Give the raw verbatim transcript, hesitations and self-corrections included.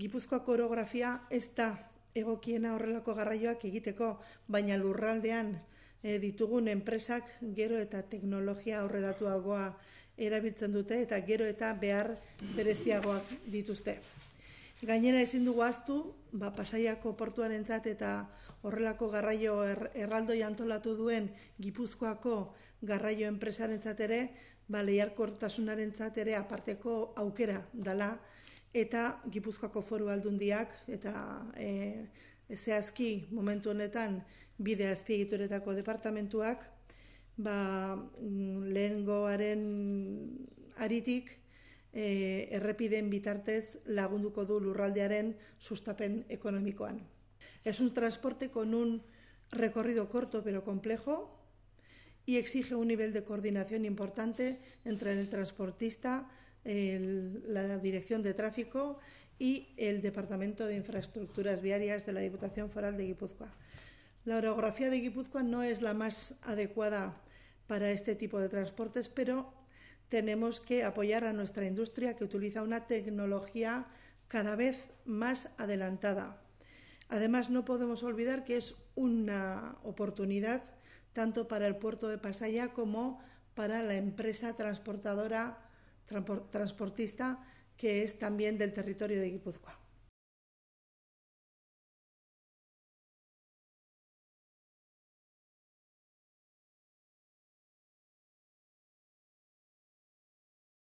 Gipuzkoako orografia ez da egokiena horrelako garraioak egiteko, baina lurraldean e, ditugun enpresak gero eta teknologia aurreratuagoa erabiltzen dute eta gero eta behar bereziagoak dituzte. Gainera ezin dugu ahaztu, ba, Pasaiako portuarentzat eta horrelako garraio er, erraldoi antolatu duen Gipuzkoako garraio enpresarentzat ere, ba, lehiarkortasunarentzat ere aparteko aukera dela, eta Gipuzkoako Foru Aldundiak eta e, zehazki momentu honetan bide azpiegituretako departamentuak ba, lehengoaren aritik e, errepiden bitartez lagunduko du lurraldearen sustapen ekonomikoan. Es un transporte con un recorrido corto pero complejo y exige un nivel de coordinación importante entre el transportista, el, la Dirección de Tráfico y el Departamento de Infraestructuras Viarias de la Diputación Foral de Guipúzcoa. La orografía de Guipúzcoa no es la más adecuada para este tipo de transportes, pero tenemos que apoyar a nuestra industria que utiliza una tecnología cada vez más adelantada. Además, no podemos olvidar que es una oportunidad tanto para el puerto de Pasaia como para la empresa transportadora transportista que es también del territorio de Guipúzcoa.